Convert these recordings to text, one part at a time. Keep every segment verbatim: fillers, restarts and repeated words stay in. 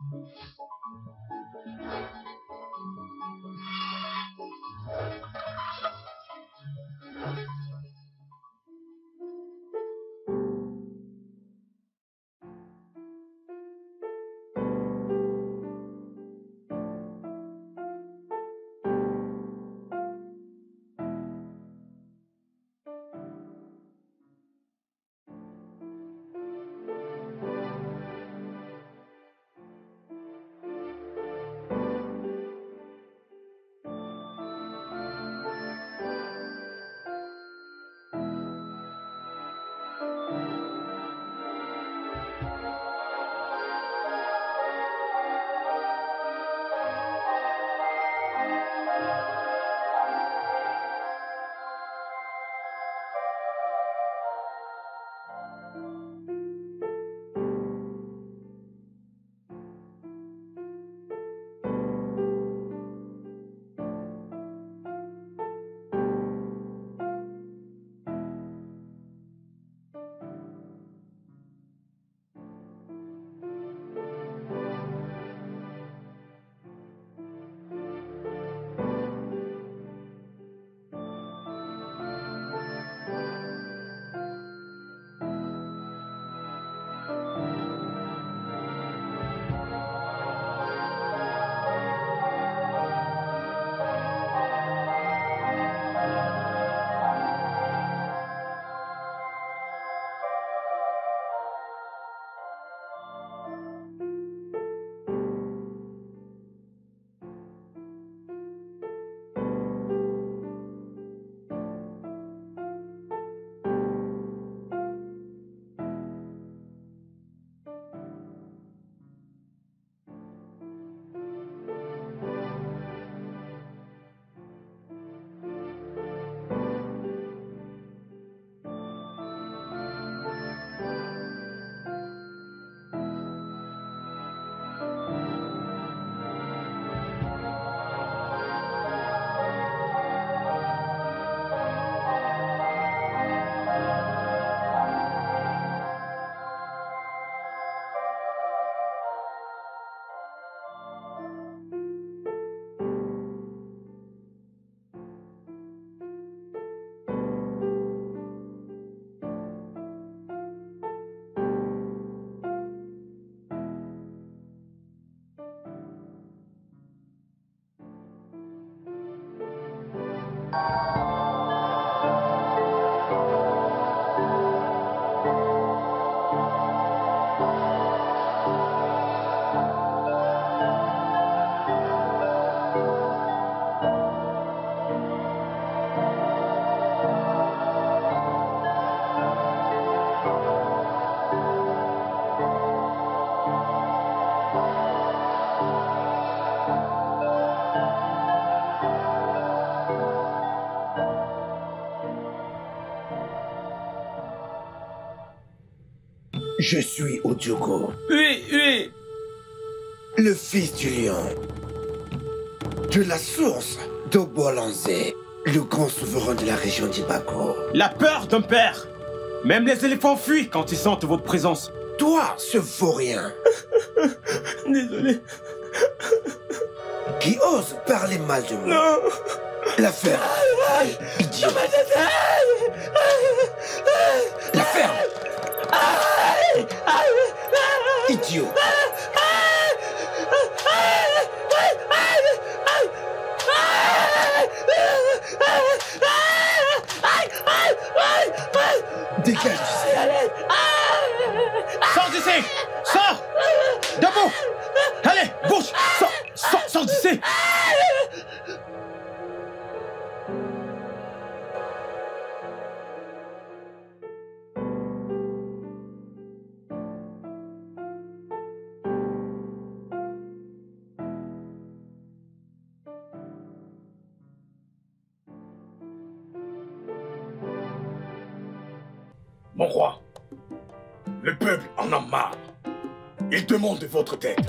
Je suis Oudjougo. Oui, oui. Le fils du lion. De la source d'Obolanzé, le grand souverain de la région d'Ibako. La peur d'un père. Même les éléphants fuient quand ils sentent votre présence. Toi, ce vaurien. Désolé. Qui ose parler mal de moi. Non. La ferme. Idiot. La ferme. Idiot. Dégage d'ici. Sors d'ici. Sors. Debout. Allez, bouge. Sors, sors, sors d'ici. Mon roi, le peuple en a marre. Il demande votre tête.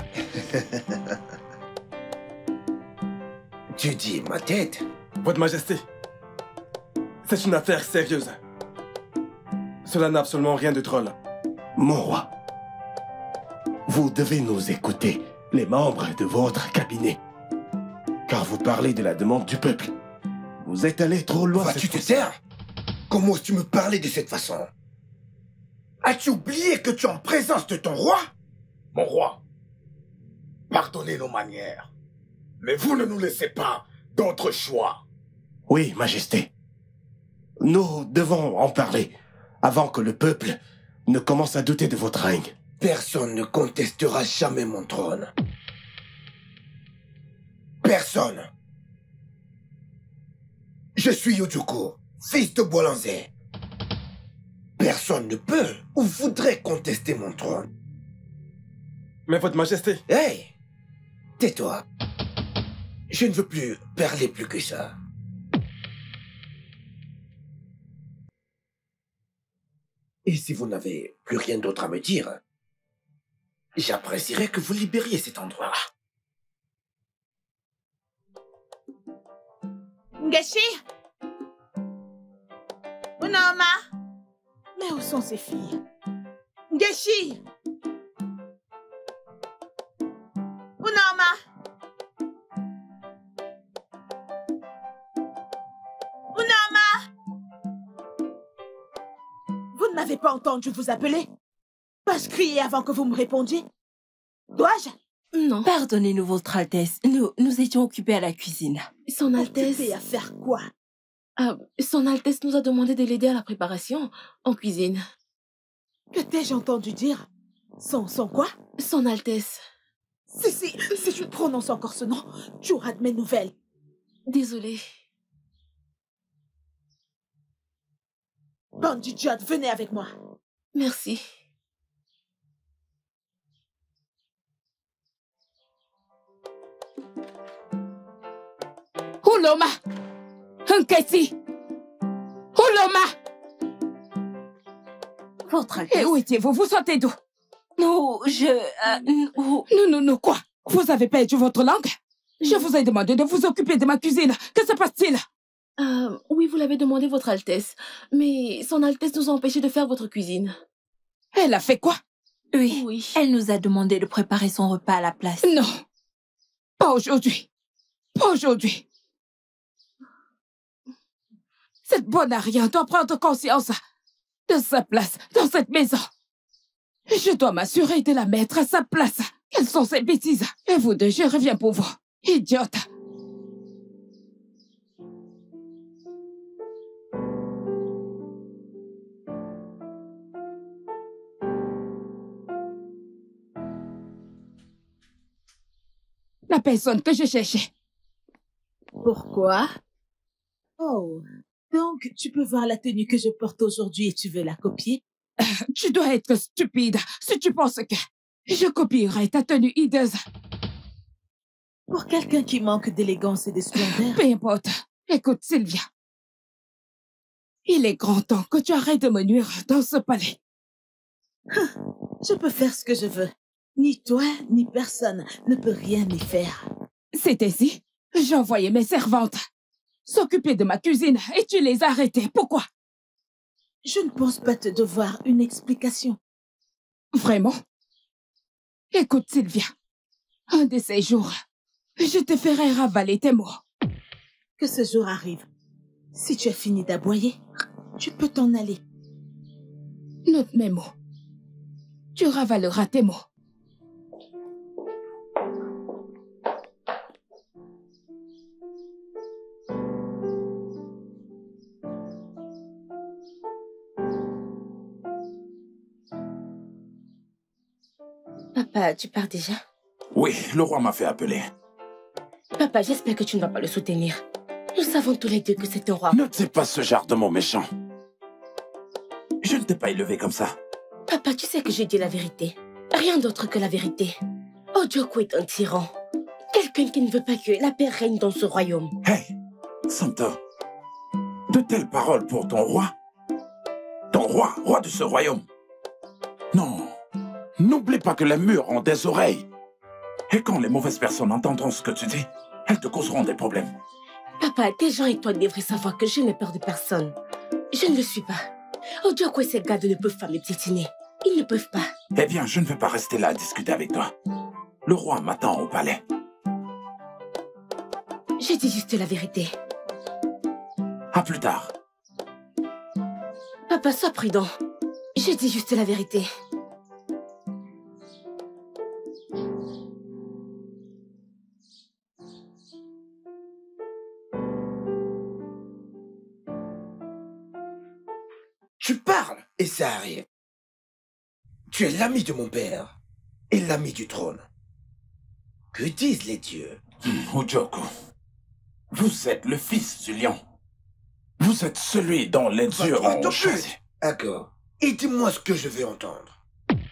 Tu dis ma tête? Votre Majesté, c'est une affaire sérieuse. Cela n'a absolument rien de drôle. Mon roi, vous devez nous écouter. les membres de votre cabinet. Car vous parlez de la demande du peuple. Vous êtes allé trop loin. Vas-tu te taire? Comment oses-tu me parler de cette façon? As-tu oublié que tu es en présence de ton roi? Mon roi, pardonnez nos manières, mais vous ne nous laissez pas d'autre choix. Oui, Majesté. Nous devons en parler avant que le peuple ne commence à douter de votre règne. Personne ne contestera jamais mon trône. Personne. Je suis Ojuku, fils de Bolanzé. Personne ne peut ou voudrait contester mon trône. Mais votre majesté... Hey, tais-toi. Je ne veux plus parler plus que ça. Et si vous n'avez plus rien d'autre à me dire, j'apprécierais que vous libériez cet endroit. Ngechi? Unoma? Mais où sont ces filles? Ngechi? Unoma? Unoma? Vous ne m'avez pas entendu vous appeler? Pas crier avant que vous me répondiez? Dois-je? Non. Pardonnez-nous, Votre Altesse. Nous, nous étions occupés à la cuisine. Son Altesse... Occupée à faire quoi? Ah, Son Altesse nous a demandé de l'aider à la préparation, en cuisine. Que t'ai-je entendu dire? Son, son quoi? Son Altesse. Si, si, si tu prononces encore ce nom, tu auras de mes nouvelles. Désolée. Bande d'idiotes, venez avec moi. Merci. Uloma! Nkesi! Uloma! Votre Altesse. Et où étiez-vous? Vous sortez d'où? Nous, je... Euh, nous... nous, nous, nous, quoi? Vous avez perdu votre langue? Je vous ai demandé de vous occuper de ma cuisine. Que se passe-t-il? Euh, oui, vous l'avez demandé, Votre Altesse. Mais Son Altesse nous a empêchés de faire votre cuisine. Elle a fait quoi? Oui. Oui. Elle nous a demandé de préparer son repas à la place. Non. Pas aujourd'hui. Pas aujourd'hui. Cette bonne Aria doit prendre conscience de sa place dans cette maison. Je dois m'assurer de la mettre à sa place. Quelles sont ces bêtises? Et vous deux, je reviens pour vous. Idiote. La personne que je cherchais. Pourquoi? Oh, donc tu peux voir la tenue que je porte aujourd'hui et tu veux la copier? Tu dois être stupide si tu penses que je copierai ta tenue hideuse. Pour quelqu'un qui manque d'élégance et de splendeur... Peu importe. Écoute, Sylvia. Il est grand temps que tu arrêtes de me nuire dans ce palais. Je peux faire ce que je veux. Ni toi, ni personne ne peut rien y faire. C'est ainsi. J'ai envoyé mes servantes s'occuper de ma cuisine et tu les as arrêtées. Pourquoi? Je ne pense pas te devoir une explication. Vraiment? Écoute, Sylvia. Un de ces jours, je te ferai ravaler tes mots. Que ce jour arrive. Si tu as fini d'aboyer, tu peux t'en aller. Note mes mots. Tu ravaleras tes mots. Papa, tu pars déjà? Oui, le roi m'a fait appeler. Papa, j'espère que tu ne vas pas le soutenir. Nous savons tous les deux que c'est un roi. Ne dis pas ce genre de mots méchants. Je ne t'ai pas élevé comme ça. Papa, tu sais que je dis la vérité. Rien d'autre que la vérité. Ojoko est un tyran. Quelqu'un qui ne veut pas que la paix règne dans ce royaume. Hey, Santo. De telles paroles pour ton roi? Ton roi, roi de ce royaume? Non. N'oublie pas que les murs ont des oreilles. Et quand les mauvaises personnes entendront ce que tu dis, elles te causeront des problèmes. Papa, tes gens et toi devraient savoir que je n'ai peur de personne. Je ne le suis pas. Ojoko et ses gardes ne peuvent pas me piétiner. Ils ne peuvent pas. Eh bien, je ne vais pas rester là à discuter avec toi. Le roi m'attend au palais. J'ai dit juste la vérité. À plus tard. Papa, sois prudent. J'ai dit juste la vérité. Tu parles et ça arrive. Tu es l'ami de mon père et l'ami du trône. Que disent les dieux? Hmm, Ojoko, vous êtes le fils du lion. Vous êtes celui dont les Va dieux droit ont au choisi. but. D'accord. Et dis-moi ce que je veux entendre.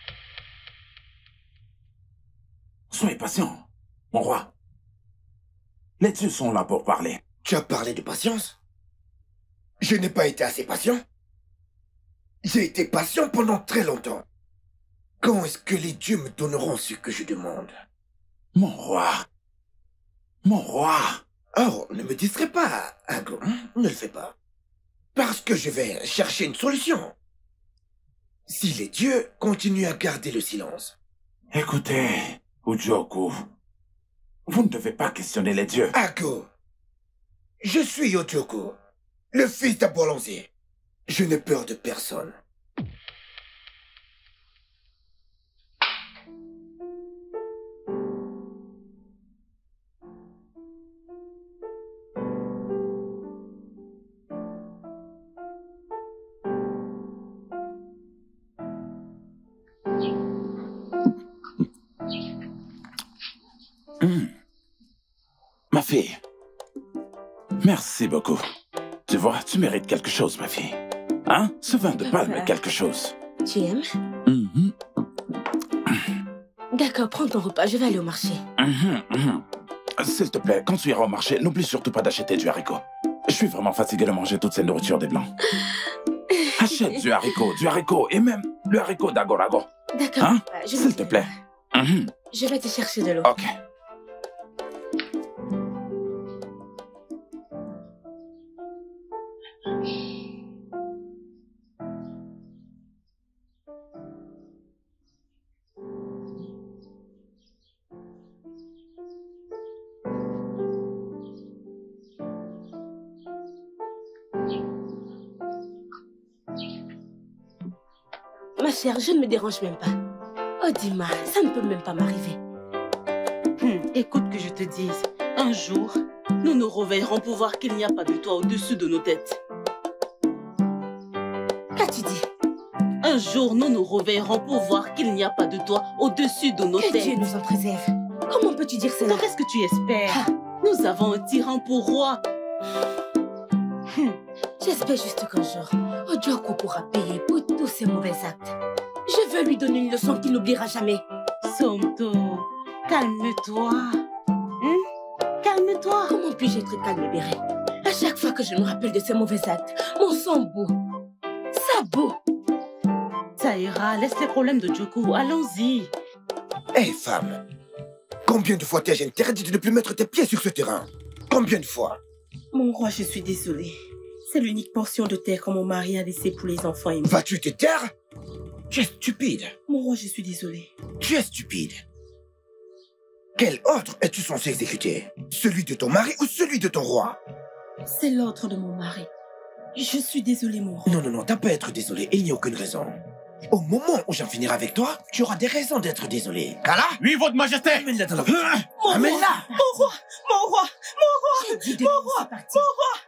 Soyez patient, mon roi. Les dieux sont là pour parler. Tu as parlé de patience? Je n'ai pas été assez patient. J'ai été patient pendant très longtemps. Quand est-ce que les dieux me donneront ce que je demande? Mon roi. Mon roi. Oh, ne me distrais pas, Ago. Ne le fais pas. Parce que je vais chercher une solution. Si les dieux continuent à garder le silence. Écoutez, Ojoko, vous ne devez pas questionner les dieux. Ago, je suis Ojoko, le fils d'Abolonzi. Je n'ai peur de personne. Mmh. Ma fille, merci beaucoup. Tu vois, tu mérites quelque chose, ma fille. Hein? Ce vin de palme est quelque chose. Tu aimes? Mmh. D'accord, prends ton repas, je vais aller au marché. Mmh, mmh. S'il te plaît, quand tu iras au marché, n'oublie surtout pas d'acheter du haricot. Je suis vraiment fatigué de manger toute cette nourriture des Blancs. Achète du haricot, du haricot, et même le haricot d'Agorago. D'accord, Hein? papa, je vais S'il te plaît. Mmh. Je vais te chercher de l'eau. Ok. Ma chère, je ne me dérange même pas. Oh, Dima, ça ne peut même pas m'arriver. Hum, écoute que je te dise. Un jour, nous nous réveillerons pour voir qu'il n'y a pas de toit au-dessus de nos têtes. Qu'as-tu dit? Un jour, nous nous réveillerons pour voir qu'il n'y a pas de toit au-dessus de nos Que têtes. Dieu nous en préserve. Comment peux-tu dire cela? Donc, qu'est-ce que tu espères? Nous avons un tyran pour roi. Hum, J'espère juste qu'un jour, Ojoko pourra payer pour tous ses mauvais actes. Je veux lui donner une leçon qu'il n'oubliera jamais. Somto, calme-toi. Hum? Calme-toi. Comment puis-je être calme, Béré? À chaque fois que je me rappelle de ses mauvais actes, mon sang bout. Ça bout. Ça ira, laisse les problèmes de Joko. Allons-y. Hé, femme. Combien de fois t'ai-je interdit de ne plus mettre tes pieds sur ce terrain? Combien de fois? Mon roi, je suis désolée. C'est l'unique portion de terre que mon mari a laissée pour les enfants et moi. Vas-tu te taire? Tu es stupide. Mon roi, je suis désolée. Tu es stupide. Quel ordre es-tu censé exécuter? Celui de ton mari ou celui de ton roi? C'est l'ordre de mon mari. Je suis désolée, mon roi. Non, non, non, t'as pas à être désolé. Il n'y a aucune raison. Au moment où j'en finirai avec toi, tu auras des raisons d'être désolé. Kala? Oui, votre majesté. Amène-la dans la voiture. Mon Amène-la. Mon roi, mon roi, mon roi, J'ai dit de mon nous roi, laisser partir. mon roi.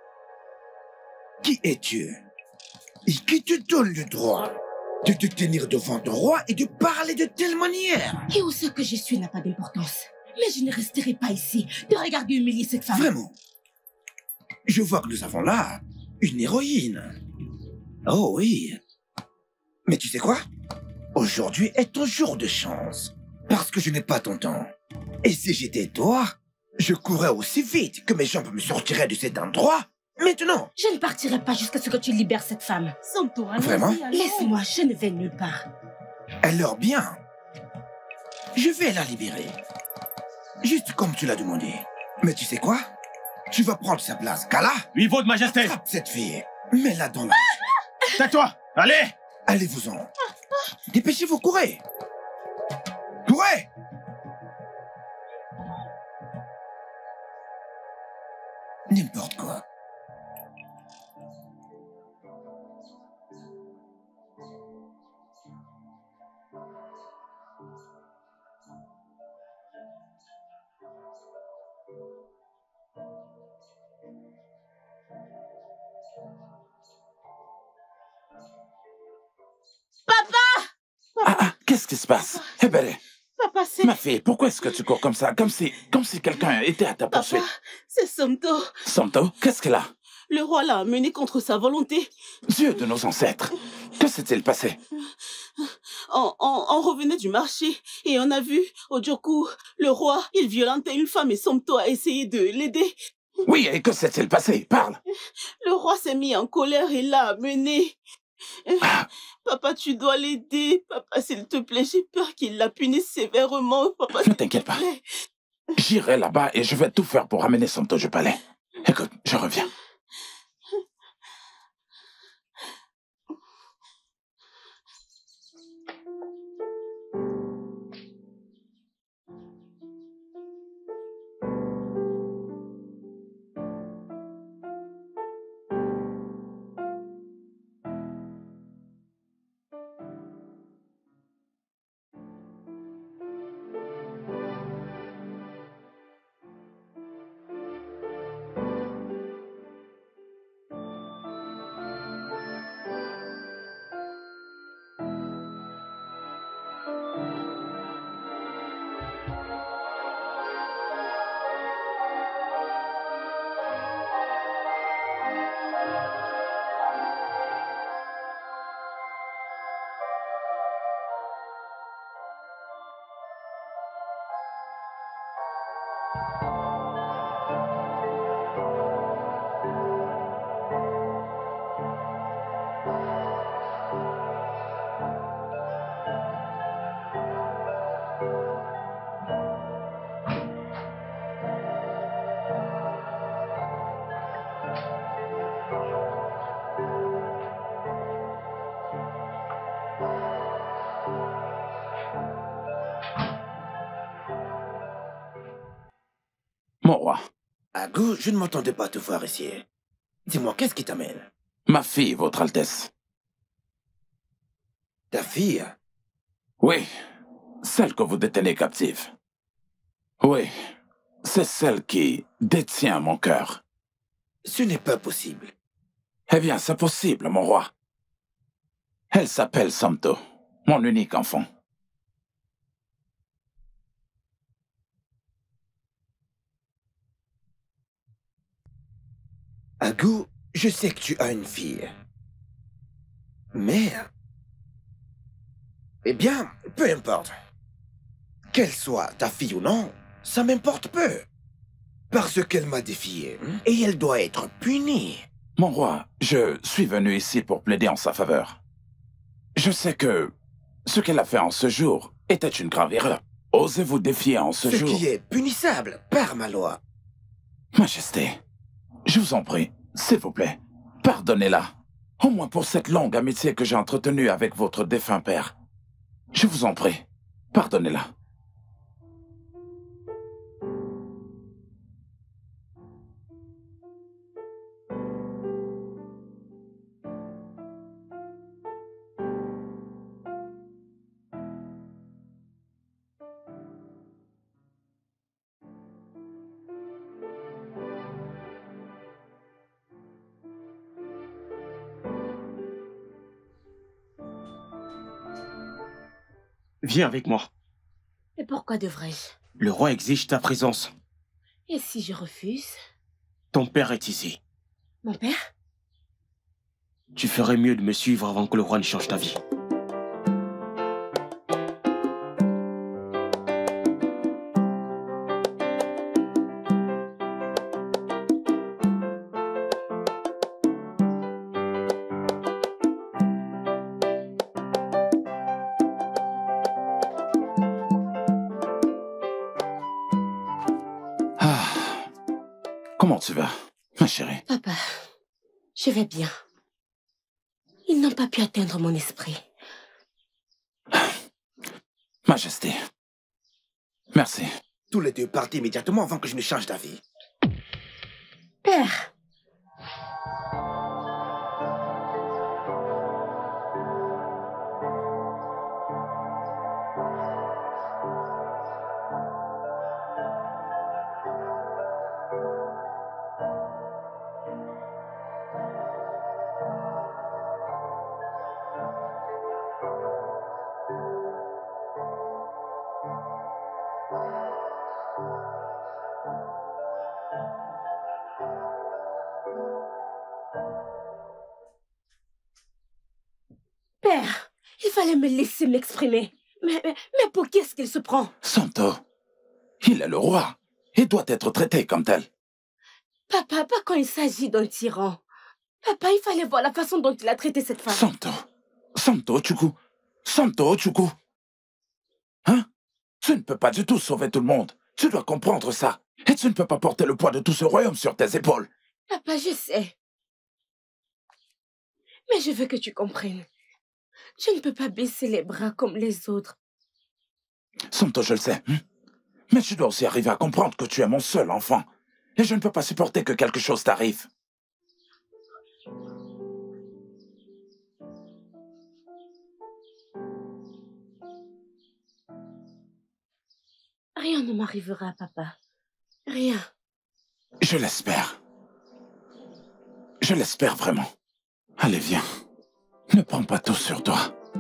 Qui es-tu? Et qui te donne le droit de te tenir devant ton roi et de parler de telle manière? Et où ce que je suis n'a pas d'importance. Mais je ne resterai pas ici de regarder humilier cette femme. Vraiment? Je vois que nous avons là une héroïne. Oh oui. Mais tu sais quoi? Aujourd'hui est ton jour de chance. Parce que je n'ai pas ton temps. Et si j'étais toi, je courrais aussi vite que mes jambes me sortiraient de cet endroit. Maintenant. Je ne partirai pas jusqu'à ce que tu libères cette femme. Somto, allons-y, Vraiment? allons. Laisse-moi, je ne vais nulle part. Alors bien. Je vais la libérer. Juste comme tu l'as demandé. Mais tu sais quoi? Tu vas prendre sa place. Kala, Oui, votre majesté. attrape cette fille. Mets-la dans la... Tais-toi. Allez. Allez-vous-en. Dépêchez-vous, courez. Courez. N'importe quoi. Ah, ah, qu'est-ce qui se passe? Eh ben, Papa, c'est... ma fille, pourquoi est-ce que tu cours comme ça? Comme si, comme si quelqu'un était à ta poursuite. Papa, c'est Somto. Somto, qu'est-ce qu'elle a? Le roi l'a amené contre sa volonté. Dieu de nos ancêtres, que s'est-il passé? On, on, on revenait du marché et on a vu Ojoku, le roi, il violentait une femme et Somto a essayé de l'aider. Oui, et que s'est-il passé? Parle. Le roi s'est mis en colère et l'a amené. Ah. Papa, tu dois l'aider. Papa, s'il te plaît, j'ai peur qu'il la punisse sévèrement. Papa, Ne t'inquiète pas. J'irai là-bas et je vais tout faire pour ramener Somto du palais. Écoute, je reviens. Mon roi. Agou, je ne m'entendais pas te voir ici. Dis-moi, qu'est-ce qui t'amène? Ma fille, votre Altesse. Ta fille? Oui, celle que vous détenez captive. Oui, c'est celle qui détient mon cœur. Ce n'est pas possible. Eh bien, c'est possible, mon roi. Elle s'appelle Somto, mon unique enfant. Agou, je sais que tu as une fille. Mais... Eh bien, peu importe. Qu'elle soit ta fille ou non, ça m'importe peu. Parce qu'elle m'a défié, et elle doit être punie. Mon roi, je suis venu ici pour plaider en sa faveur. Je sais que ce qu'elle a fait en ce jour était une grave erreur. Osez-vous défier en ce, ce jour... Ce qui est punissable par ma loi. Majesté, je vous en prie, s'il vous plaît, pardonnez-la. Au moins pour cette longue amitié que j'ai entretenue avec votre défunt père. Je vous en prie, pardonnez-la. Viens avec moi. Et pourquoi devrais-je? Le roi exige ta présence. Et si je refuse? Ton père est ici. Mon père? Tu ferais mieux de me suivre avant que le roi ne change ta vie. Comment tu vas, ma chérie? Papa, je vais bien. Ils n'ont pas pu atteindre mon esprit. Majesté, merci. Tous les deux partez immédiatement avant que je ne change d'avis. Père Père. Père, il fallait me laisser m'exprimer. Mais, mais, mais pour qui est-ce qu'il se prend? Santo, il est le roi et doit être traité comme tel. Papa, pas quand il s'agit d'un tyran. Papa, il fallait voir la façon dont il a traité cette femme. Santo, Santo, Chuku, Santo, Chuku. Hein? Tu ne peux pas du tout sauver tout le monde. Tu dois comprendre ça. Et tu ne peux pas porter le poids de tout ce royaume sur tes épaules. Papa, je sais. Mais je veux que tu comprennes. Je ne peux pas baisser les bras comme les autres. Santo, je le sais. Hein? Mais tu dois aussi arriver à comprendre que tu es mon seul enfant. Et je ne peux pas supporter que quelque chose t'arrive. Rien ne m'arrivera, papa. Rien. Je l'espère. Je l'espère vraiment. Allez, viens. Ne prends pas tout sur toi.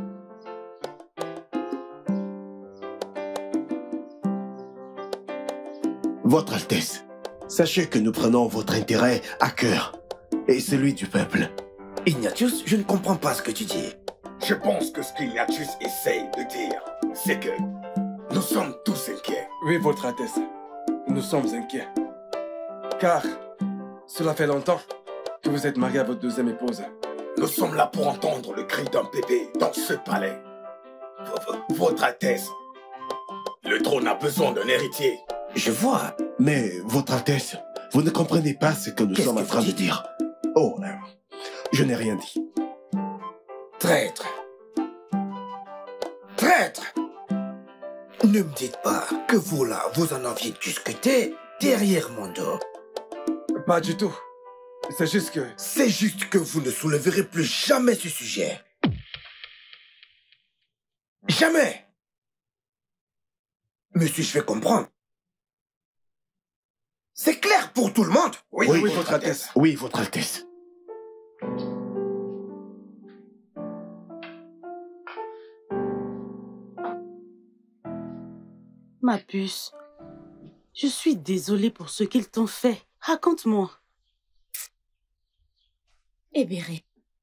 Votre Altesse, sachez que nous prenons votre intérêt à cœur et celui du peuple. Ignatius, je ne comprends pas ce que tu dis. Je pense que ce qu'Ignatius essaye de dire, c'est que nous sommes tous inquiets. Oui, Votre Altesse, nous sommes inquiets. Car cela fait longtemps que vous êtes marié à votre deuxième épouse. Nous sommes là pour entendre le cri d'un bébé dans ce palais. V- Votre Altesse, le trône a besoin d'un héritier. Je vois, mais Votre Altesse, vous ne comprenez pas ce que nous sommes en train de dire. Oh, là, je n'ai rien dit. Traître. Traître. Ne me dites pas que vous, là, vous en aviez discuté derrière mon dos. Pas du tout. C'est juste que... C'est juste que vous ne souleverez plus jamais ce sujet. Jamais. Me suis-je fait comprendre? C'est clair pour tout le monde? Oui, oui, oui, Votre Altesse. Oui, Votre Altesse. Ma puce, je suis désolée pour ce qu'ils t'ont fait. Raconte-moi. Ebere,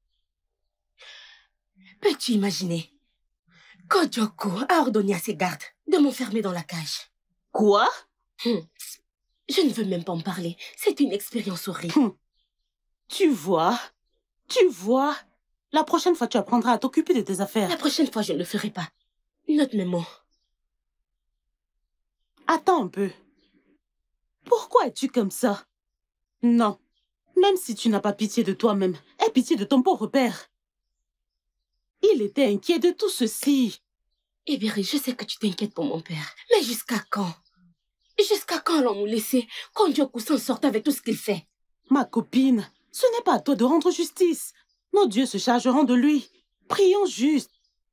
peux-tu imaginer qu'Ojoko a ordonné à ses gardes de m'enfermer dans la cage? Quoi? Hum. Je ne veux même pas en parler. C'est une expérience horrible. Hum. Tu vois? Tu vois? La prochaine fois, tu apprendras à t'occuper de tes affaires. La prochaine fois, je ne le ferai pas. Note mes mots. Attends un peu. Pourquoi es-tu comme ça? Non. Même si tu n'as pas pitié de toi-même, aie pitié de ton pauvre père. Il était inquiet de tout ceci. Ebere, je sais que tu t'inquiètes pour mon père. Mais jusqu'à quand? Jusqu'à quand allons nous laisser qu'Ondjoku s'en sorte avec tout ce qu'il fait? Ma copine, ce n'est pas à toi de rendre justice. Nos dieux se chargeront de lui. Prions juste.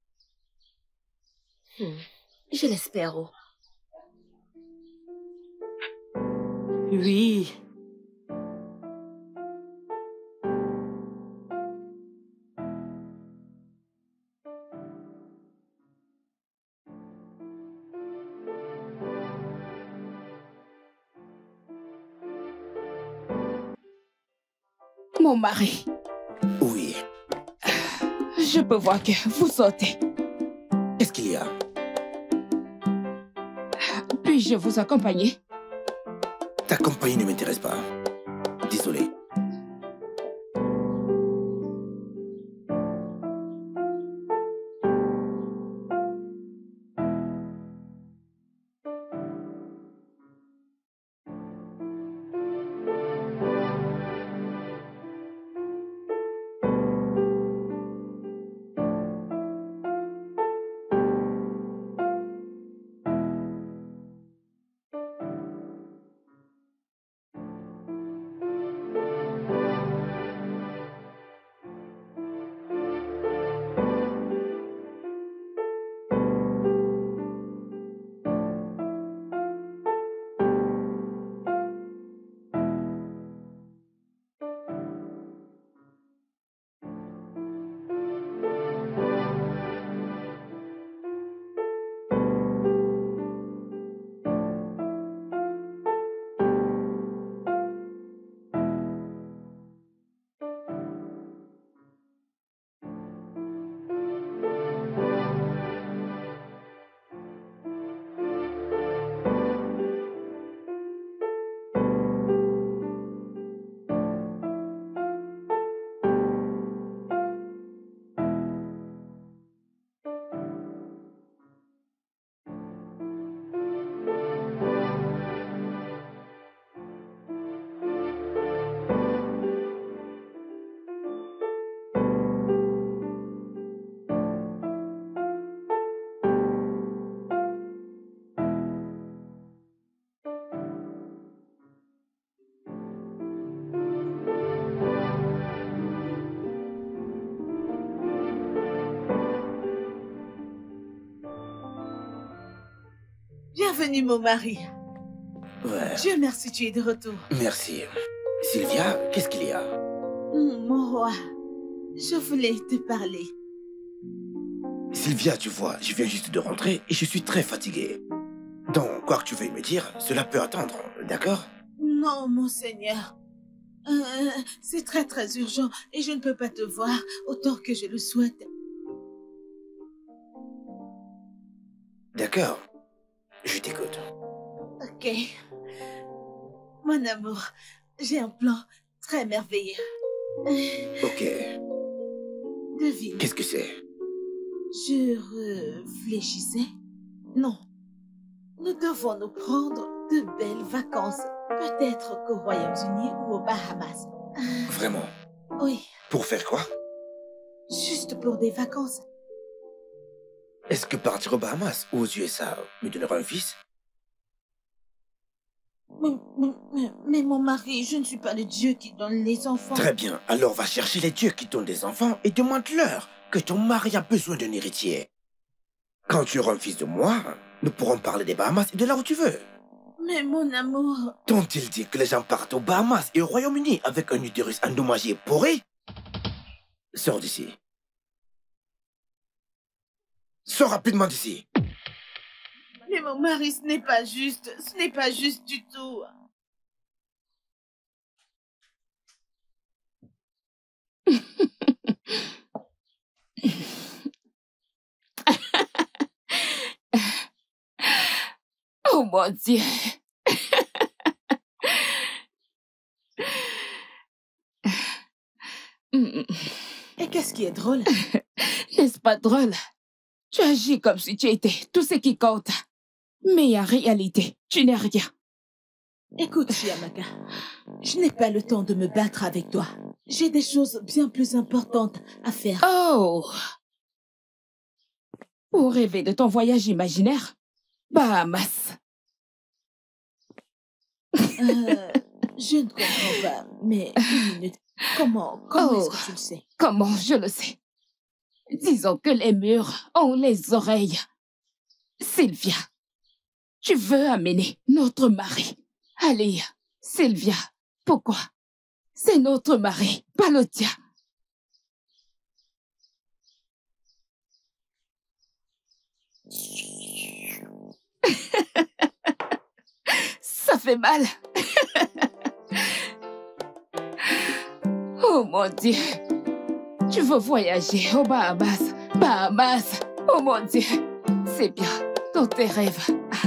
Hmm. Je l'espère. Oh. Oui. Mon mari. Oui. Je peux voir que vous sautez. Qu'est-ce qu'il y a? Puis-je vous accompagner? Ta compagnie ne m'intéresse pas. Désolé. Bienvenue, mon mari. Ouais. Dieu merci, tu es de retour. Merci. Sylvia, qu'est-ce qu'il y a? Hum, mon roi, je voulais te parler. Sylvia, tu vois, je viens juste de rentrer et je suis très fatigué. Donc, quoi que tu veuilles me dire, cela peut attendre, d'accord? Non, mon Seigneur. Euh, c'est très très urgent et je ne peux pas te voir autant que je le souhaite. D'accord. Je t'écoute. Ok. Mon amour, j'ai un plan très merveilleux. Ok. Devine. Qu'est-ce que c'est? Je réfléchissais. Non. Nous devons nous prendre de belles vacances. Peut-être qu'aux Royaumes-Unis ou aux Bahamas. Vraiment? Oui. Pour faire quoi? Juste pour des vacances. Est-ce que partir aux Bahamas ou aux U S A me donnera un fils? Mais, mais, mais mon mari, je ne suis pas le Dieu qui donne les enfants. Très bien, alors va chercher les dieux qui donnent des enfants et demande-leur que ton mari a besoin d'un héritier. Quand tu auras un fils de moi, nous pourrons parler des Bahamas et de là où tu veux. Mais mon amour... T'ont-ils dit que les gens partent aux Bahamas et au Royaume-Uni avec un utérus endommagé et pourri? Sors d'ici. Sors rapidement d'ici. Mais mon mari, ce n'est pas juste. Ce n'est pas juste du tout. Oh mon Dieu. Et qu'est-ce qui est drôle? N'est-ce pas drôle? Tu agis comme si tu étais tout ce qui compte. Mais en réalité, tu n'es rien. Écoute, Chiamaka, je n'ai pas le temps de me battre avec toi. J'ai des choses bien plus importantes à faire. Oh! Pour rêver de ton voyage imaginaire? Bahamas. Euh, je ne comprends pas, mais une minute. Comment, comment Oh, est-ce que tu le sais? Comment je le sais? Disons que les murs ont les oreilles. Sylvia, tu veux amener notre mari. Allez, Sylvia, pourquoi? C'est notre mari, pas le tien. Ça fait mal. Oh mon Dieu. Tu veux voyager aux Bahamas. Bahamas. Oh mon Dieu. C'est bien. Dans tes rêves.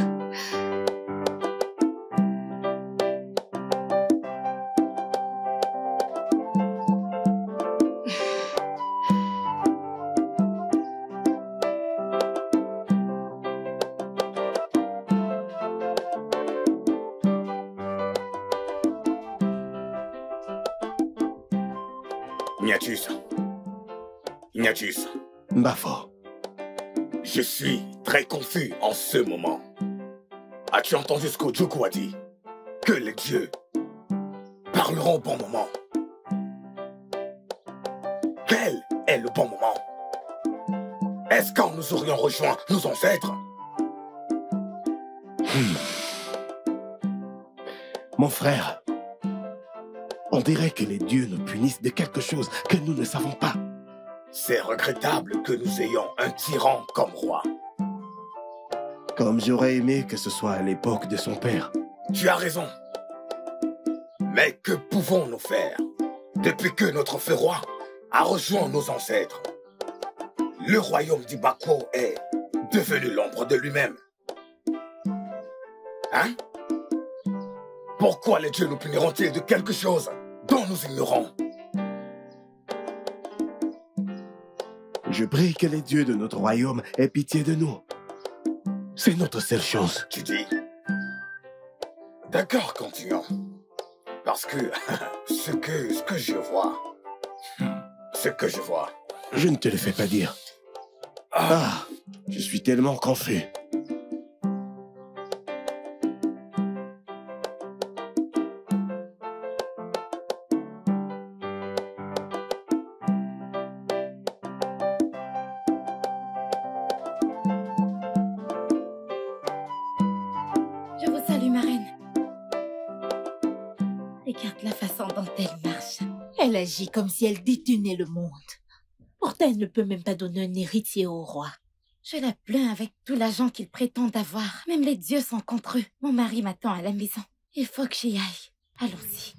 Ignatius. Ignatius. Bafo. Je suis très confus en ce moment. As-tu entendu ce qu'Ojoku a dit? Que les dieux parleront au bon moment. Quel est le bon moment? Est-ce quand nous aurions rejoint nos ancêtres? Hmm. Mon frère, on dirait que les dieux nous punissent de quelque chose que nous ne savons pas. C'est regrettable que nous ayons un tyran comme roi. Comme j'aurais aimé que ce soit à l'époque de son père. Tu as raison. Mais que pouvons-nous faire depuis que notre feu roi a rejoint nos ancêtres? Le royaume d'Ibako est devenu l'ombre de lui-même. Hein? Pourquoi les dieux nous puniront-ils de quelque chose dont nous ignorons? Je prie que les dieux de notre royaume aient pitié de nous. C'est notre seule chance. Tu dis? D'accord, continuons. Parce que ce que, ce que je vois, ce que je vois... Je ne te le fais pas dire. Ah, je suis tellement confus. Regarde la façon dont elle marche. Elle agit comme si elle détenait le monde. Pourtant, elle ne peut même pas donner un héritier au roi. Je la plains avec tout l'argent qu'ils prétendent avoir. Même les dieux sont contre eux. Mon mari m'attend à la maison. Il faut que j'y aille. Allons-y.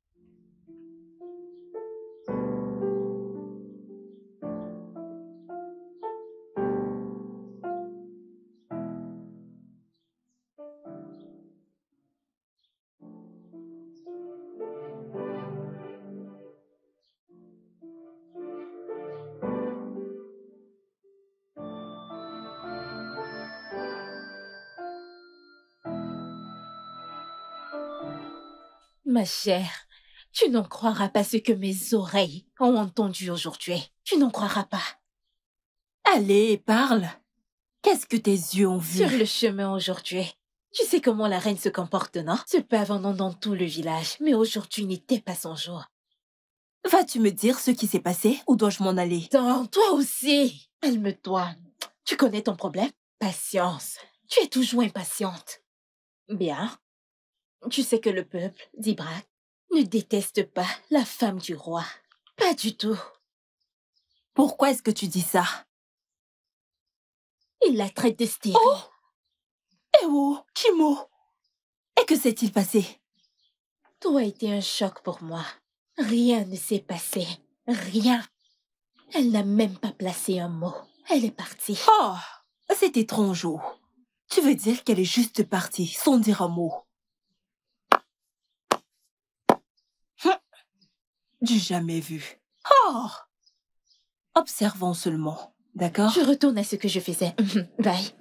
Ma chère, tu n'en croiras pas ce que mes oreilles ont entendu aujourd'hui. Tu n'en croiras pas. Allez, parle. Qu'est-ce que tes yeux ont vu? Sur le chemin aujourd'hui. Tu sais comment la reine se comporte, non? Ce pave en nom dans tout le village, mais aujourd'hui n'était pas son jour. Vas-tu me dire ce qui s'est passé ou dois-je m'en aller? Attends, toi aussi. Calme-toi. Tu connais ton problème? Patience. Tu es toujours impatiente. Bien. Tu sais que le peuple d'Ibrak ne déteste pas la femme du roi. Pas du tout. Pourquoi est-ce que tu dis ça? Il la traite de stérile. Oh! Eh oh, Kimo! Et que s'est-il passé? Tout a été un choc pour moi. Rien ne s'est passé. Rien. Elle n'a même pas placé un mot. Elle est partie. Oh! C'est étrange. Tu veux dire qu'elle est juste partie, sans dire un mot? Du jamais vu. Oh! Observons seulement, d'accord? Je retourne à ce que je faisais. Bye.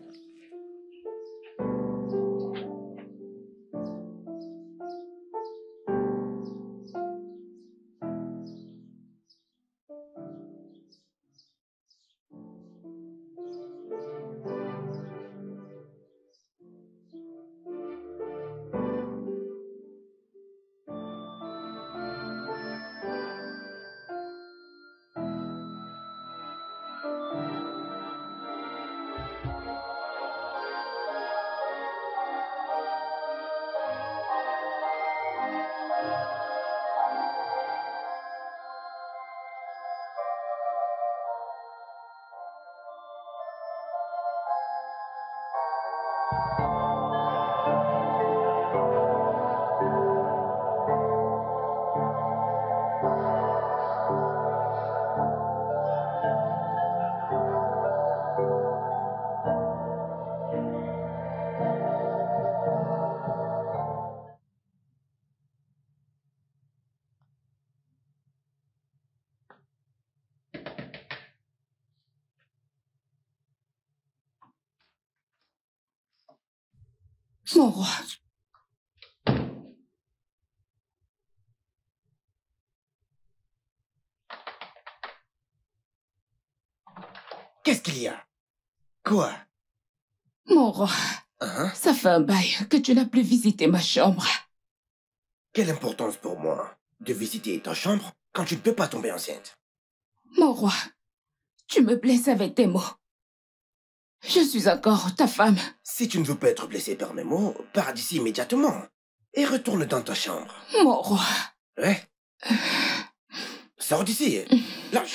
Mon roi. Qu'est-ce qu'il y a? Quoi? Mon roi. Hein? Ça fait un bail que tu n'as plus visité ma chambre. Quelle importance pour moi de visiter ta chambre quand tu ne peux pas tomber enceinte? Mon roi, tu me blesses avec tes mots. Je suis encore ta femme. Si tu ne veux pas être blessé par mes mots, pars d'ici immédiatement et retourne dans ta chambre. Mon roi. Ouais. Sors d'ici. Lâche.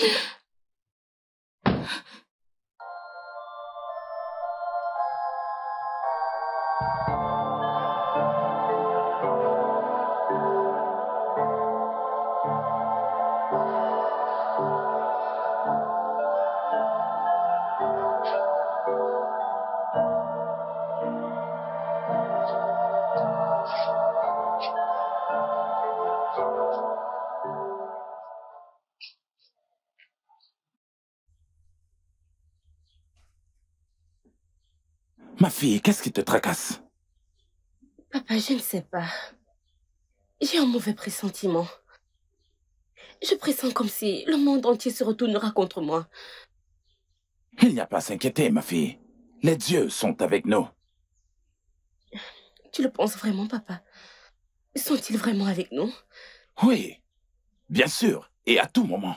Ma fille, qu'est-ce qui te tracasse? Papa, je ne sais pas. J'ai un mauvais pressentiment. Je pressens comme si le monde entier se retournera contre moi. Il n'y a pas à s'inquiéter, ma fille. Les dieux sont avec nous. Tu le penses vraiment, papa? Sont-ils vraiment avec nous? Oui, bien sûr, et à tout moment.